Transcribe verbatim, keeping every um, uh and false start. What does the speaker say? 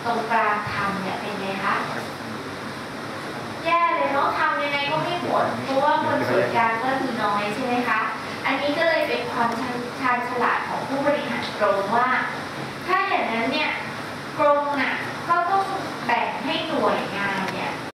รงกลางทำเนี่ยเป็นไงคะแย่เลยเนาะทำยังไงก็ไม่ผลเพราะว่าคนส่วนกลางก็มีน้อยใช่ไหมคะอันนี้ก็เลยเป็นความชาญฉลาดของผู้บริหารโรงว่า